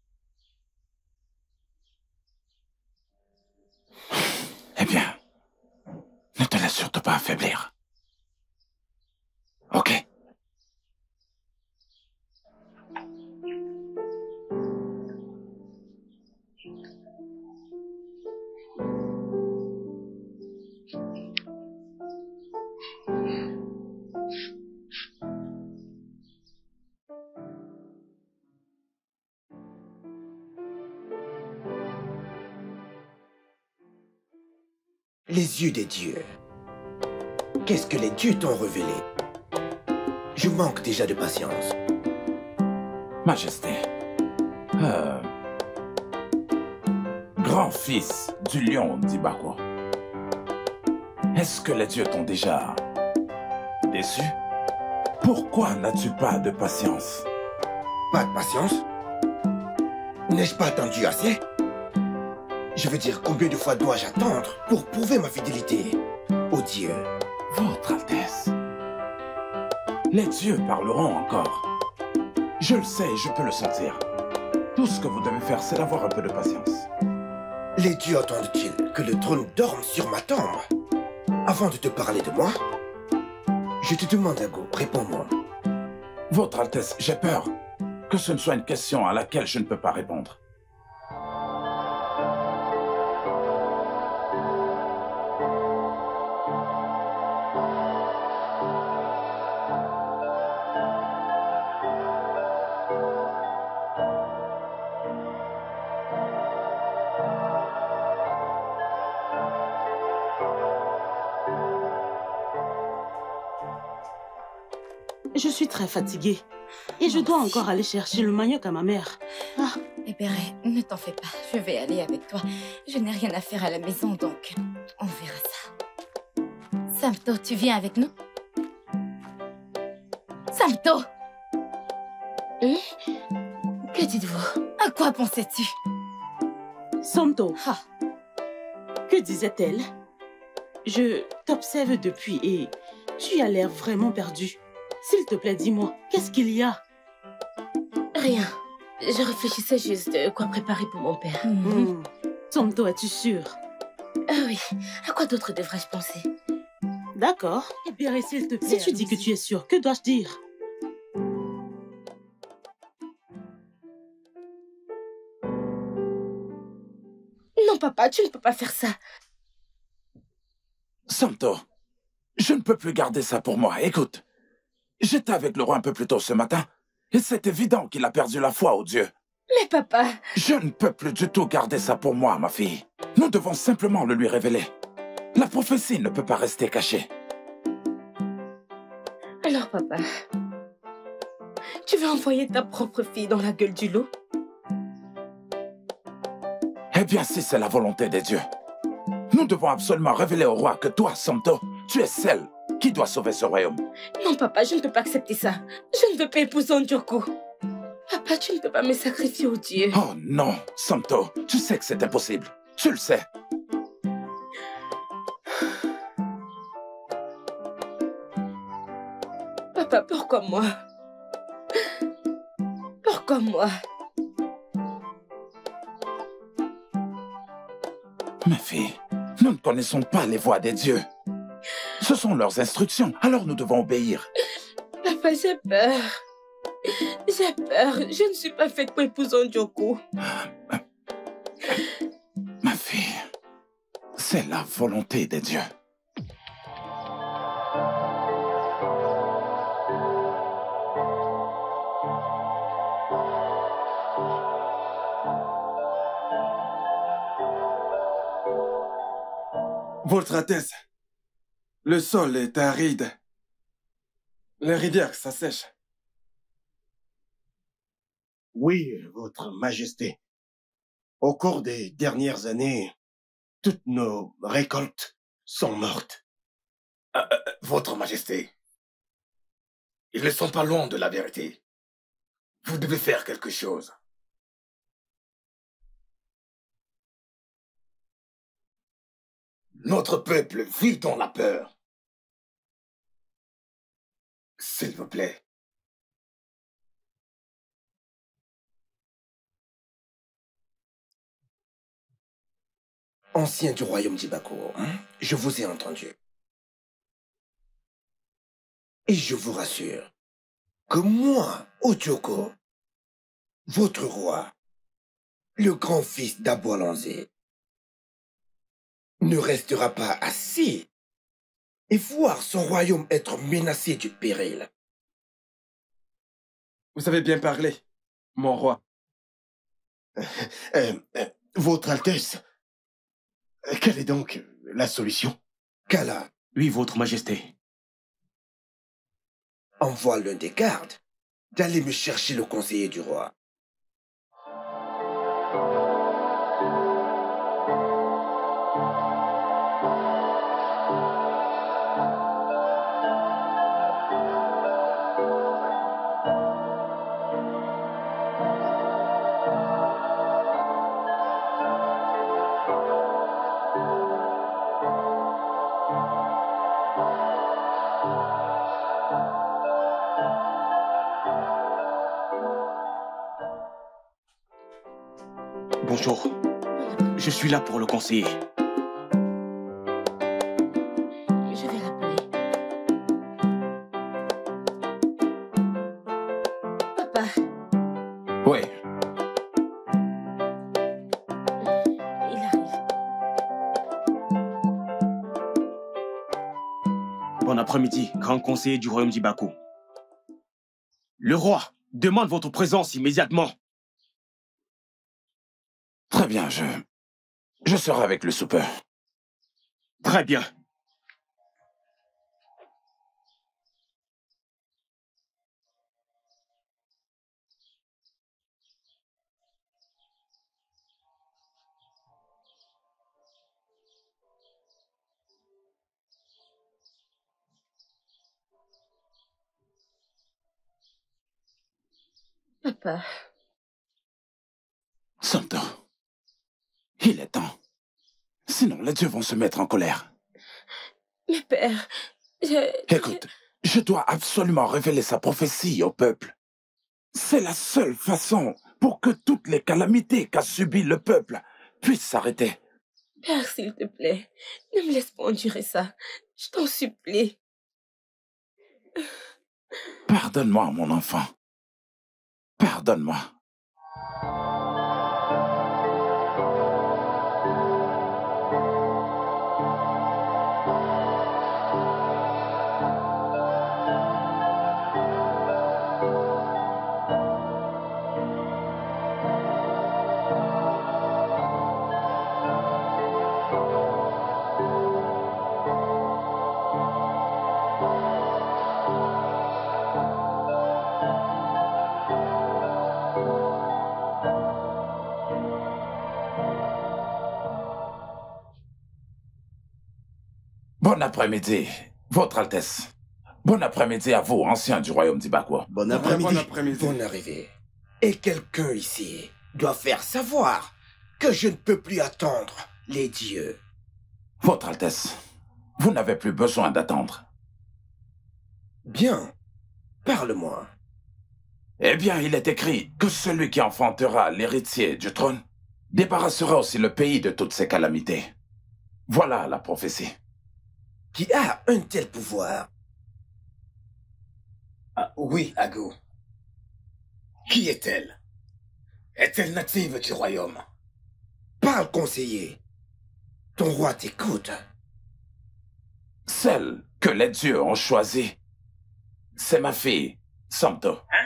Eh bien, ne te laisse surtout pas affaiblir. Ok? dieux des dieux. Qu'est-ce que les dieux t'ont révélé? Je manque déjà de patience. Majesté, euh, grand-fils du lion d'Ibako, est-ce que les dieux t'ont déjà déçu? Pourquoi n'as-tu pas de patience? Pas de patience? N'ai-je pas attendu assez? Je veux dire, combien de fois dois-je attendre pour prouver ma fidélité aux dieux? Votre Altesse, les dieux parleront encore. Je le sais, je peux le sentir. Tout ce que vous devez faire, c'est d'avoir un peu de patience. Les dieux entendent-ils que le trône dorme sur ma tombe? Avant de te parler de moi, je te demande, Ago, réponds-moi. Votre Altesse, j'ai peur que ce ne soit une question à laquelle je ne peux pas répondre. Je suis très fatiguée. Et je dois encore aller chercher le manioc à ma mère. Ah. Ebere, ne t'en fais pas. Je vais aller avec toi. Je n'ai rien à faire à la maison, donc on verra ça. Samto, tu viens avec nous? Samto! Hum? Que dites-vous? À quoi pensais-tu? Samto. Ah. Que disait-elle? Je t'observe depuis et tu as l'air vraiment perdu. S'il te plaît, dis-moi, qu'est-ce qu'il y a? Rien. Je réfléchissais juste à quoi préparer pour mon père. Mm-hmm. Mmh. Samto, es-tu sûre? Ah oui. À quoi d'autre devrais-je penser? D'accord. Eh bien, s'il te plaît. Si tu dis que tu es sûre, que dois-je dire? Non, papa, tu ne peux pas faire ça. Samto, je ne peux plus garder ça pour moi. Écoute, j'étais avec le roi un peu plus tôt ce matin, et c'est évident qu'il a perdu la foi aux dieux. Mais papa... Je ne peux plus du tout garder ça pour moi, ma fille. Nous devons simplement le lui révéler. La prophétie ne peut pas rester cachée. Alors, papa, tu veux envoyer ta propre fille dans la gueule du loup? Eh bien, si c'est la volonté des dieux, nous devons absolument révéler au roi que toi, Samto, tu es celle qui doit sauver ce royaume. Non, papa, je ne peux pas accepter ça. Je ne veux pas épouser Ondjoku. Papa, tu ne peux pas me sacrifier aux dieux. Oh non, Samto, tu sais que c'est impossible. Tu le sais. Papa, pourquoi moi? Pourquoi moi? Ma fille, nous ne connaissons pas les voies des dieux. Ce sont leurs instructions, alors nous devons obéir. Papa, j'ai peur. J'ai peur. Je ne suis pas faite pour épouser Ondjoku. Ma fille, c'est la volonté des dieux. Votre Altesse, le sol est aride. Les rivières s'assèchent. Oui, Votre Majesté. Au cours des dernières années, toutes nos récoltes sont mortes. Euh, euh, Votre Majesté, ils ne sont pas loin de la vérité. Vous devez faire quelque chose. Notre peuple vit dans la peur. S'il vous plaît. Ancien du royaume d'Ibako, hein, je vous ai entendu. Et je vous rassure que moi, Ondjoku, votre roi, le grand-fils d'Aboalanzé, ne restera pas assis et voir son royaume être menacé du péril. Vous avez bien parlé, mon roi. Euh, euh, euh, Votre Altesse, quelle est donc la solution? Kala. Oui, votre majesté. Envoie l'un des gardes d'aller me chercher le conseiller du roi. Bonjour. Je suis là pour le conseiller. Je vais l'appeler. Papa. Oui. Il arrive. Bon après-midi, grand conseiller du royaume d'Ibako. Le roi demande votre présence immédiatement. Très bien, je... Je serai avec le soupeur. Très bien. Papa. Samto. Il est temps. Sinon, les dieux vont se mettre en colère. Mais père, je... Écoute, je dois absolument révéler sa prophétie au peuple. C'est la seule façon pour que toutes les calamités qu'a subies le peuple puissent s'arrêter. Père, s'il te plaît, ne me laisse pas endurer ça. Je t'en supplie. Pardonne-moi, mon enfant. Pardonne-moi. Bon après-midi, Votre Altesse. Bon après-midi à vous, anciens du royaume d'Ibako. Bon après-midi. Bon après-midi. Bonne arrivée. Et quelqu'un ici doit faire savoir que je ne peux plus attendre les dieux. Votre Altesse, vous n'avez plus besoin d'attendre. Bien. Parle-moi. Eh bien, il est écrit que celui qui enfantera l'héritier du trône débarrassera aussi le pays de toutes ces calamités. Voilà la prophétie. Qui a un tel pouvoir? Ah, oui, Ago. Qui est-elle? Est-elle native du royaume? Parle, conseiller. Ton roi t'écoute. Celle que les dieux ont choisie, c'est ma fille, Samto. Hein?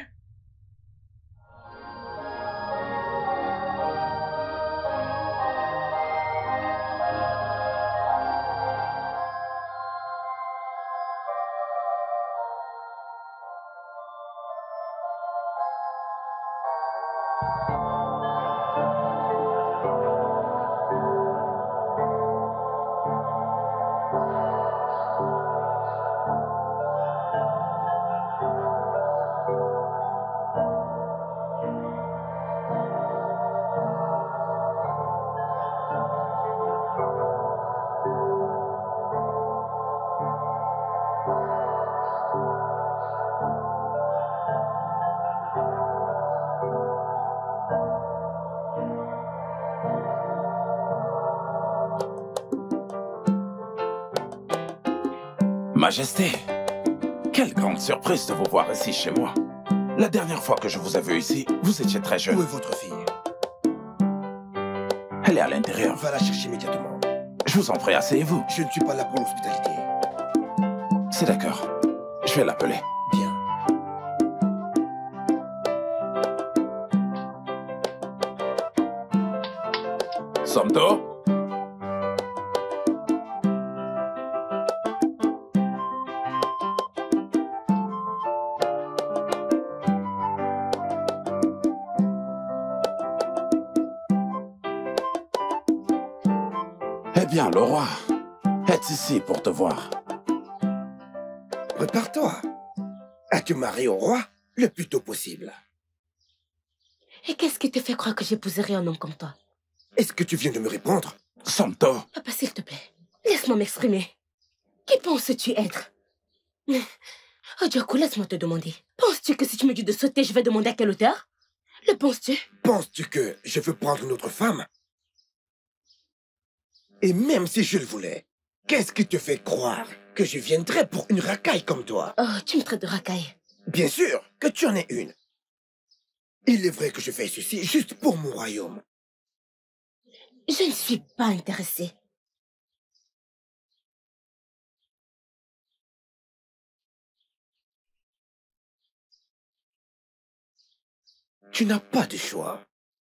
Majesté, quelle grande surprise de vous voir ici chez moi. La dernière fois que je vous ai vu ici, vous étiez très jeune. Où est votre fille? Elle est à l'intérieur. Va la chercher immédiatement. Je vous en prie, asseyez-vous. Je ne suis pas là pour l'hospitalité. C'est d'accord. Je vais l'appeler. Bien. Samto? Eh bien, le roi est ici pour te voir. Prépare-toi à te marier au roi le plus tôt possible. Et qu'est-ce qui te fait croire que j'épouserai un homme comme toi? Est-ce que tu viens de me répondre? Santo. Papa, s'il te plaît, laisse-moi m'exprimer. Qui penses-tu être? Oh, Djoko, laisse-moi te demander. Penses-tu que si tu me dis de sauter, je vais demander à quelle hauteur? Le penses-tu? Penses-tu que je veux prendre une autre femme? Et même si je le voulais, qu'est-ce qui te fait croire que je viendrais pour une racaille comme toi? Oh, tu me traites de racaille. Bien sûr que tu en es une. Il est vrai que je fais ceci juste pour mon royaume. Je ne suis pas intéressée. Tu n'as pas de choix.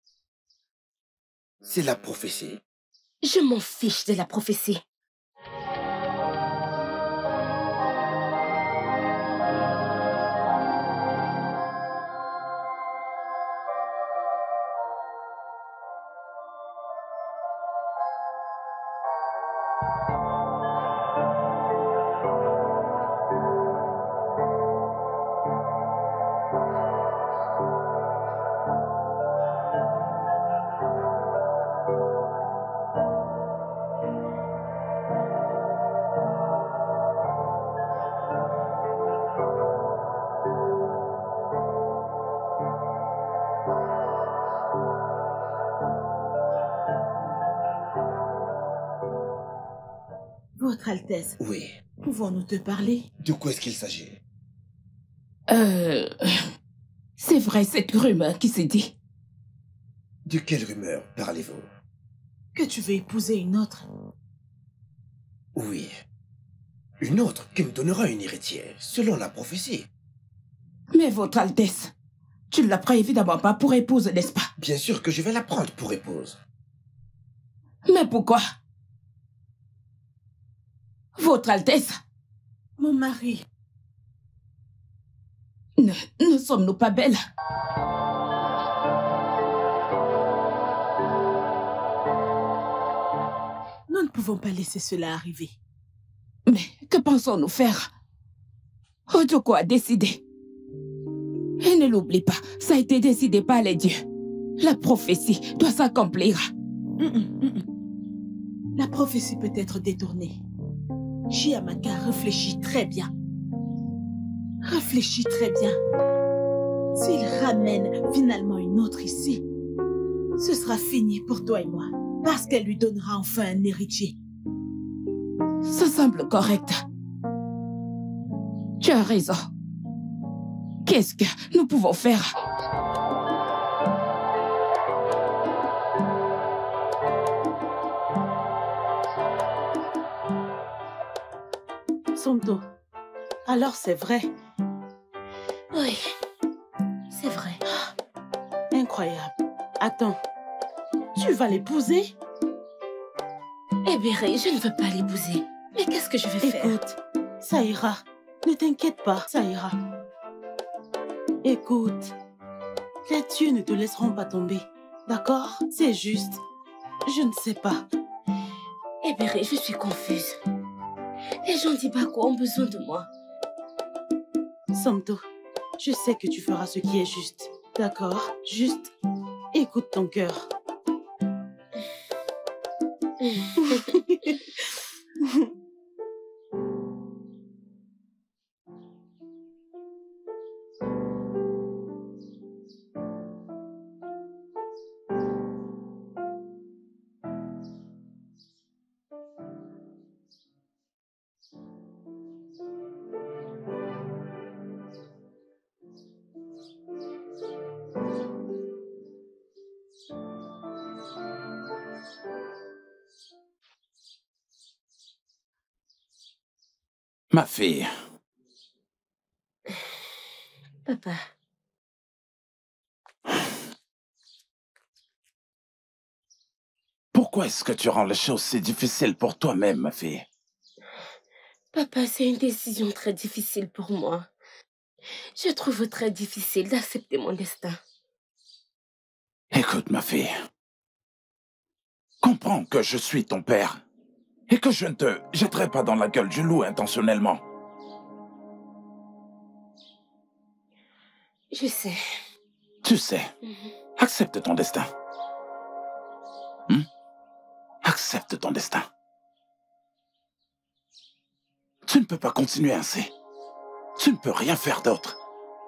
C'est la prophétie. Je m'en fiche de la prophétie. Votre Altesse. Oui. Pouvons-nous te parler? De quoi est-ce qu'il s'agit? Euh... C'est vrai cette rumeur qui s'est dit. De quelle rumeur parlez-vous? Que tu veux épouser une autre? Oui. Une autre qui me donnera une héritière, selon la prophétie. Mais votre Altesse, tu ne la prends évidemment pas pour épouse, n'est-ce pas? Bien sûr que je vais la prendre pour épouse. Mais pourquoi? Votre Altesse. Mon mari. Ne, ne sommes-nous pas belles? Nous ne pouvons pas laisser cela arriver. Mais que pensons-nous faire? Ojoko a décidé. Et ne l'oublie pas, ça a été décidé par les dieux. La prophétie doit s'accomplir. Mm -mm, mm -mm. La prophétie peut être détournée. Chiamaka réfléchit très bien. Réfléchis très bien. S'il ramène finalement une autre ici, ce sera fini pour toi et moi, parce qu'elle lui donnera enfin un héritier. Ça semble correct. Tu as raison. Qu'est-ce que nous pouvons faire? Santo, alors c'est vrai. Oui, c'est vrai. Incroyable. Attends, tu vas l'épouser? Eh bien, je ne veux pas l'épouser. Mais qu'est-ce que je vais faire? Écoute, ça ira. Ne t'inquiète pas, ça ira. Écoute, les dieux ne te laisseront pas tomber. D'accord? C'est juste. Je ne sais pas. Eh bien, je suis confuse. Les gens d'Ibako ont besoin de moi. Santo, je sais que tu feras ce qui est juste. D'accord? Juste, écoute ton cœur. Ma fille. Papa. Pourquoi est-ce que tu rends les choses si difficiles pour toi-même, ma fille? Papa, c'est une décision très difficile pour moi. Je trouve très difficile d'accepter mon destin. Écoute, ma fille. Comprends que je suis ton père. Et que je ne te jetterai pas dans la gueule du loup intentionnellement. Je sais. Tu sais, accepte ton destin. Hmm? Accepte ton destin. Tu ne peux pas continuer ainsi. Tu ne peux rien faire d'autre.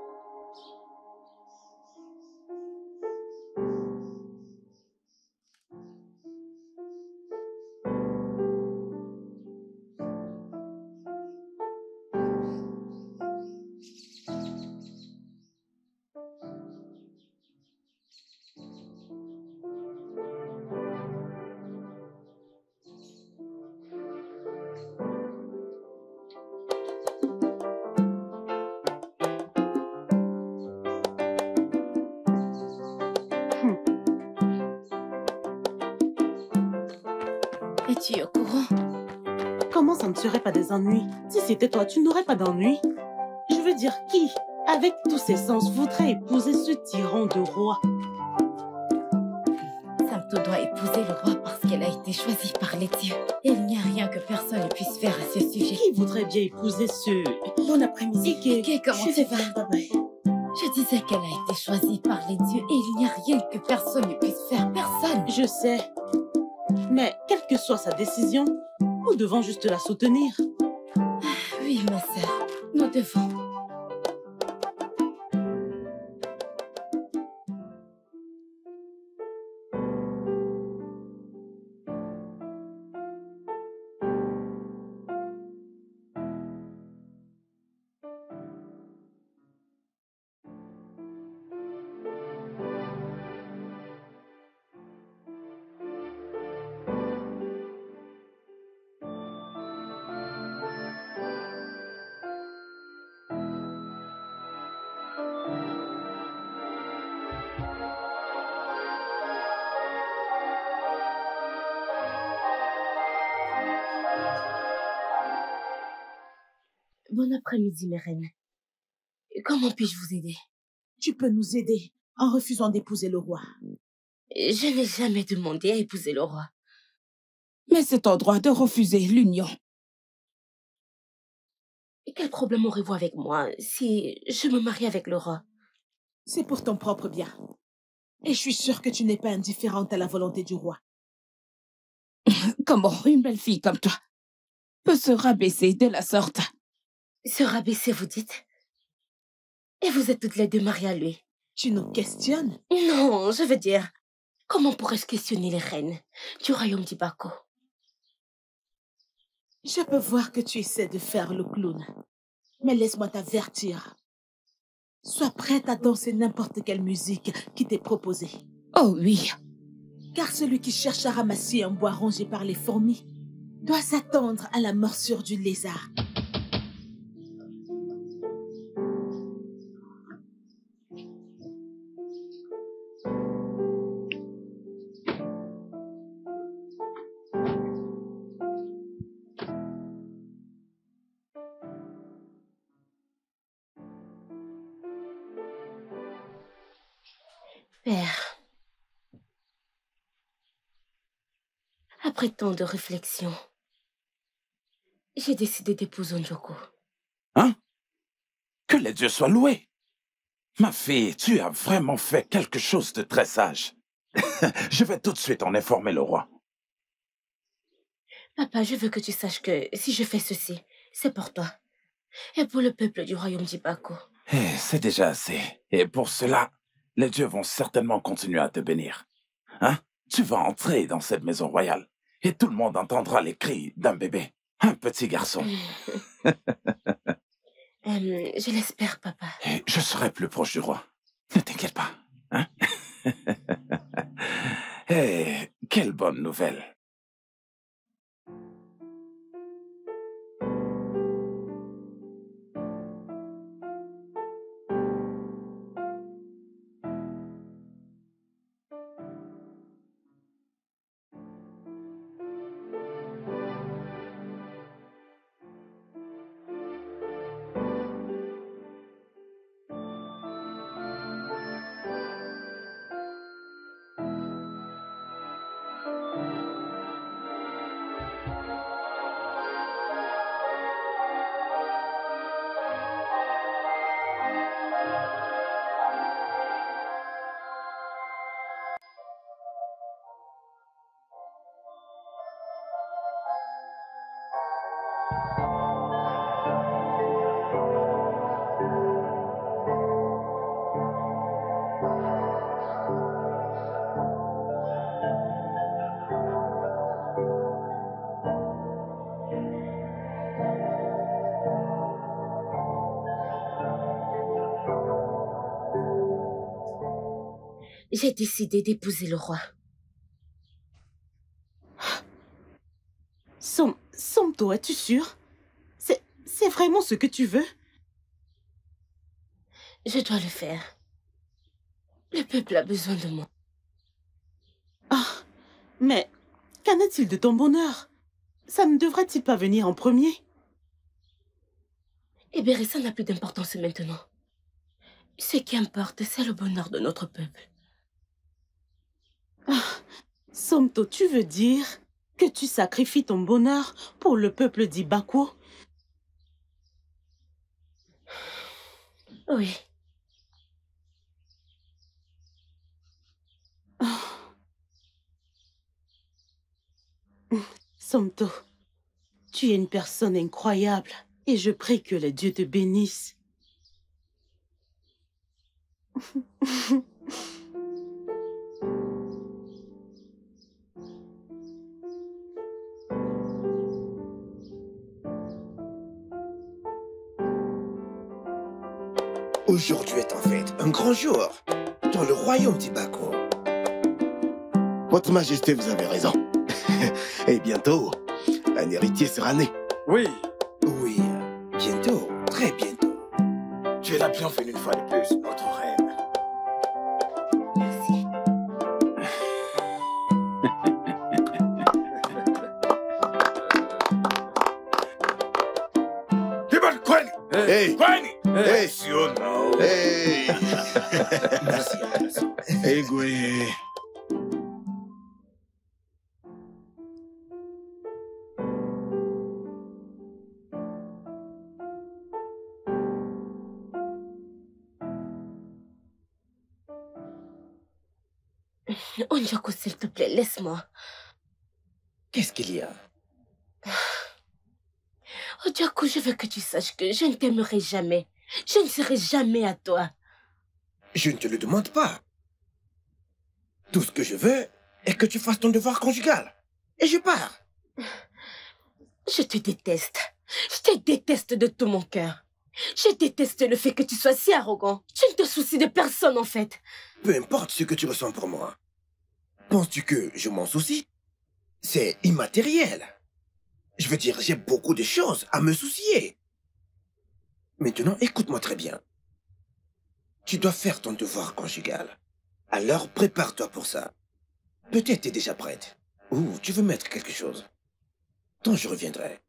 Es-tu au courant? Comment ça ne serait pas des ennuis? Si c'était toi, tu n'aurais pas d'ennuis. Je veux dire, qui, avec tous ses sens, voudrait épouser ce tyran de roi? Samto doit épouser le roi parce qu'elle a été choisie par les dieux. Et il n'y a rien que personne ne puisse faire à ce sujet. Qui voudrait bien épouser ce... Bon après-midi. Ike, comment tu vas? Bye bye. Je disais qu'elle a été choisie par les dieux et il n'y a rien que personne ne puisse faire. Personne. Je sais. Mais quelle que soit sa décision, nous devons juste la soutenir. Oui, ma sœur, nous devons. Bon après-midi, mes reines. Comment puis-je vous aider? Tu peux nous aider en refusant d'épouser le roi. Je n'ai jamais demandé à épouser le roi. Mais c'est ton droit de refuser l'union. Et quel problème aurez-vous avec moi si je me marie avec le roi? C'est pour ton propre bien. Et je suis sûre que tu n'es pas indifférente à la volonté du roi. Comment une belle fille comme toi peut se rabaisser de la sorte? Se rabaisser, vous dites? Et vous êtes toutes les deux mariées à lui. Tu nous questionnes? Non, je veux dire, comment pourrais-je questionner les reines du royaume d'Ibako? Je peux voir que tu essaies de faire le clown. Mais laisse-moi t'avertir. Sois prête à danser n'importe quelle musique qui t'est proposée. Oh oui. Car celui qui cherche à ramasser un bois rongé par les fourmis doit s'attendre à la morsure du lézard. Père, après tant de réflexion, j'ai décidé d'épouser Njoko. Hein? Que les dieux soient loués! Ma fille, tu as vraiment fait quelque chose de très sage. Je vais tout de suite en informer le roi. Papa, je veux que tu saches que si je fais ceci, c'est pour toi. Et pour le peuple du royaume d'Ibako. Eh, c'est déjà assez. Et pour cela, les dieux vont certainement continuer à te bénir. Hein? Tu vas entrer dans cette maison royale et tout le monde entendra les cris d'un bébé, un petit garçon. euh, je l'espère, papa. Et je serai plus proche du roi. Ne t'inquiète pas. Hein? Eh, quelle bonne nouvelle. j'ai décidé d'épouser le roi. Som, Somto, es-tu sûr? C'est, c'est vraiment ce que tu veux? Je dois le faire. Le peuple a besoin de moi. Ah, mais qu'en est-il de ton bonheur? Ça ne devrait-il pas venir en premier? Eh bien, ça n'a plus d'importance maintenant. Ce qui importe, c'est le bonheur de notre peuple. Ah, Somto, tu veux dire que tu sacrifies ton bonheur pour le peuple d'Ibako? Oui. Oh. Somto, tu es une personne incroyable et je prie que les dieux te bénissent. Aujourd'hui est en fait un grand jour dans le royaume d'Ibako. Votre Majesté, vous avez raison. Et bientôt, un héritier sera né. Oui. Oui, bientôt, très bientôt. Tu es la bienvenue une fois de plus, notre reine. Merci. Hey! Hey! Hey! Hey! Hey! Merci, merci. Egwe! Onjaku, s'il te plaît, laisse-moi. Qu'est-ce qu'il y a? Onjaku, je veux que tu saches que je ne t'aimerai jamais. Je ne serai jamais à toi. Je ne te le demande pas. Tout ce que je veux est que tu fasses ton devoir conjugal. Et je pars. Je te déteste. Je te déteste de tout mon cœur. Je déteste le fait que tu sois si arrogant. Tu ne te soucies de personne, en fait. Peu importe ce que tu ressens pour moi. Penses-tu que je m'en soucie? C'est immatériel. Je veux dire, j'ai beaucoup de choses à me soucier. Maintenant, écoute-moi très bien. Tu dois faire ton devoir conjugal. Alors, prépare-toi pour ça. Peut-être t'es déjà prête. Ou tu veux mettre quelque chose. Tant je reviendrai.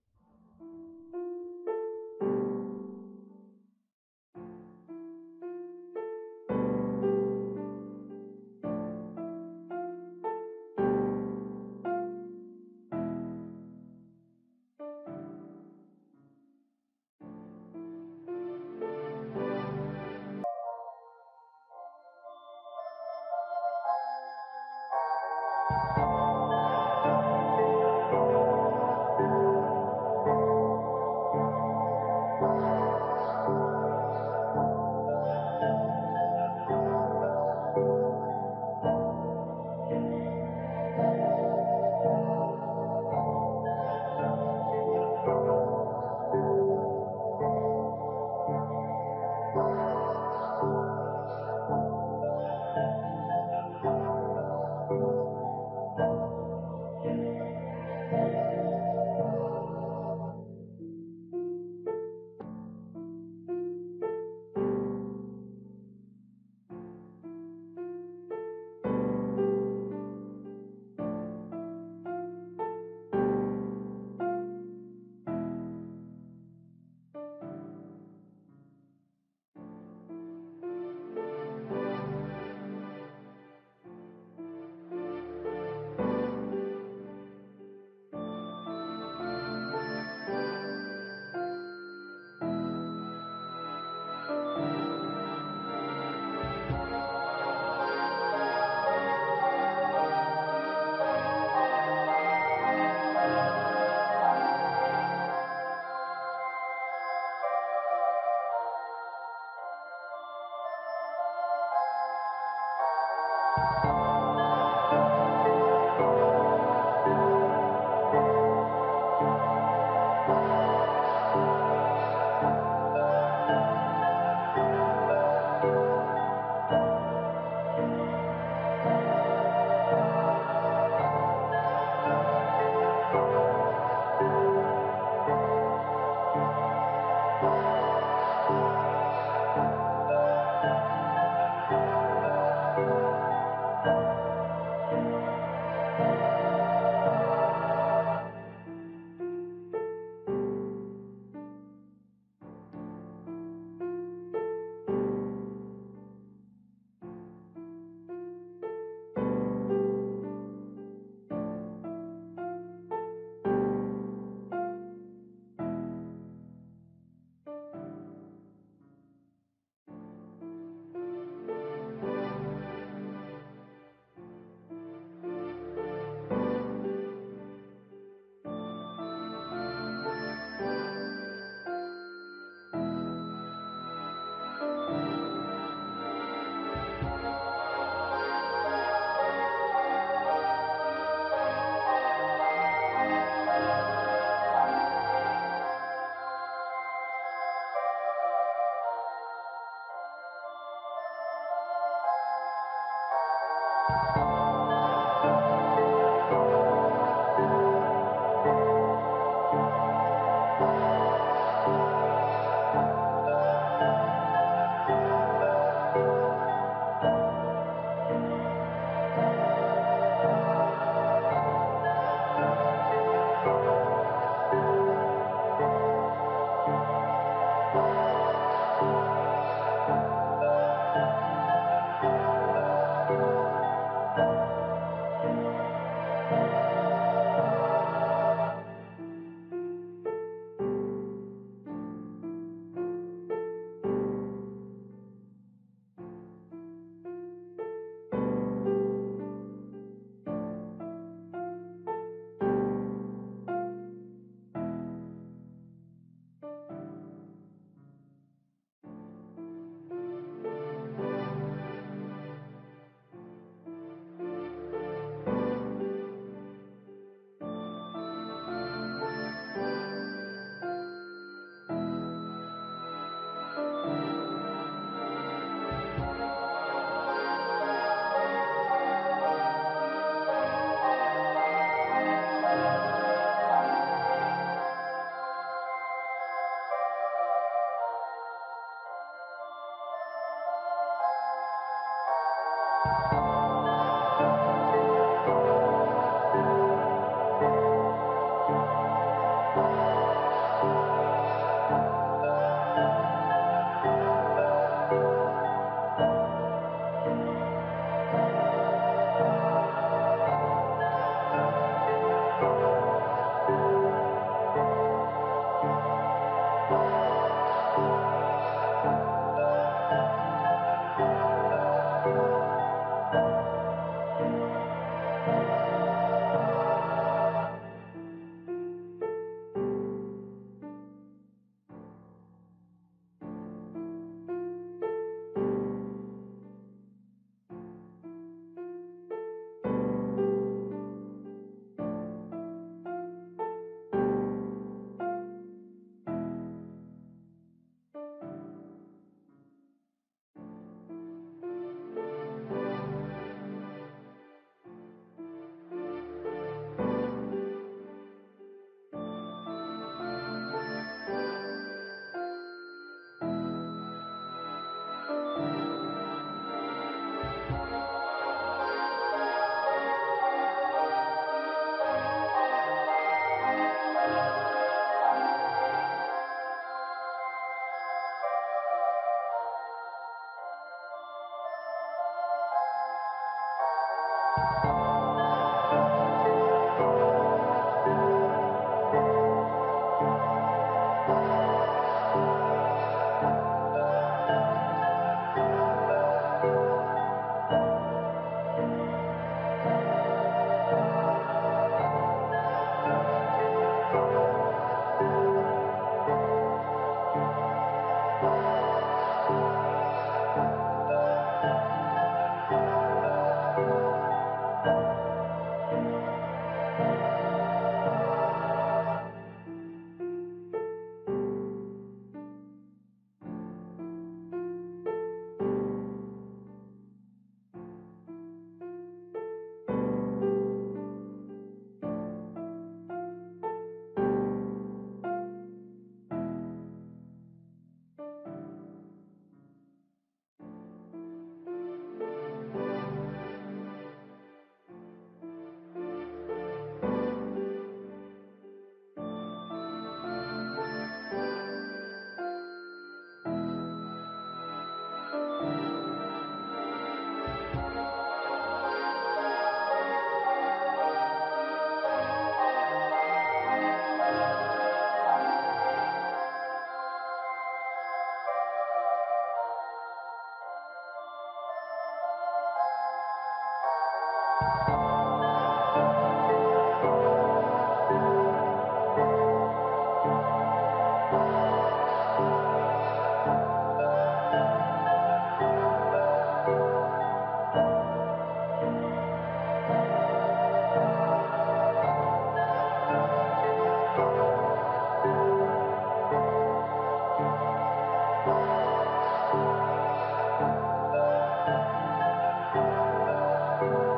Thank you.